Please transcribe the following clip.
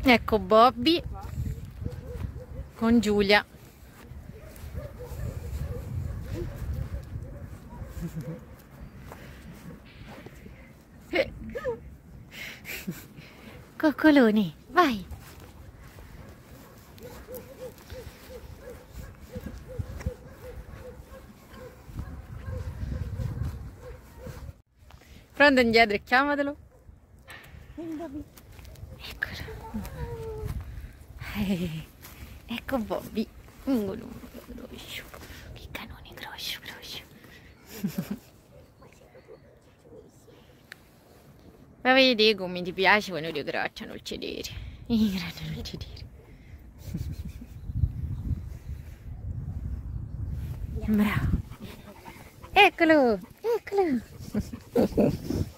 Ecco Bobby con Giulia. Coccoloni, vai! Prendi indietro e chiamatelo. Eccolo. Ecco Bobby. Che canone grosso. Ma vedi come ti piace quando ti gracciano il sedere. I gracciano il sedere. Bravo. Eccolo.